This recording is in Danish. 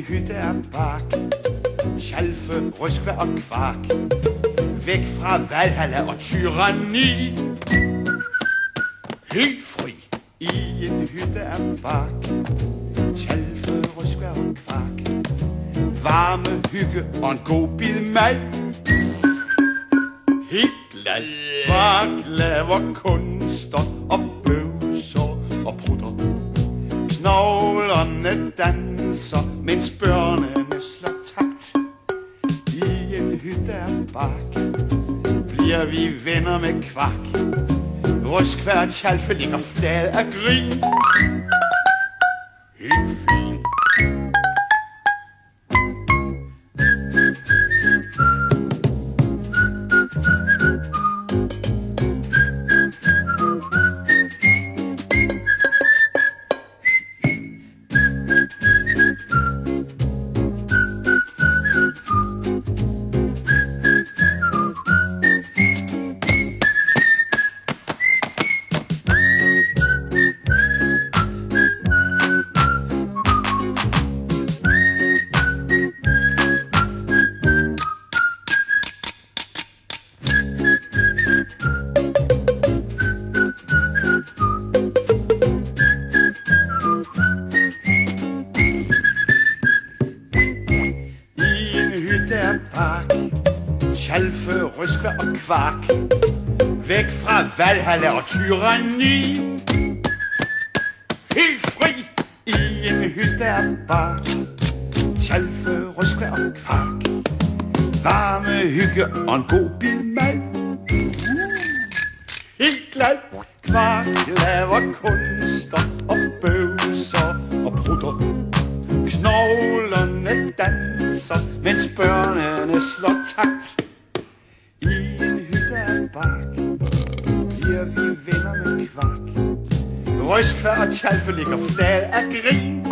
hytte af bark, tjalfe, røskvær og kvark, væk fra Valhalla og tyranni. Helt fri i en hytte af bark, tjalfe, røskvær og kvark, varme, hygge og en god bid mad. Helt glad, bark laver kunster og bøvser og prutter. Knoglerne danser, mens børnene slår takt. I en hytte af bark bliver vi venner med kvark. Røskvær og tjalfe ligger flad af grin. Helt fin. Tjalfe, røskvær og kvark, væk fra Valhalla og tyranni. Helt fri i en hytte af bark, tjalfe, røskvær og kvark, varme, hygge og en god bid mad. Helt glad, kvark laver kunster og bøvser og prutter. Knoglerne danser, mens børnene slår takt. I en hytte af bark bliver vi venner med kvark. Røskvær og tjalfe ligger flad af grin.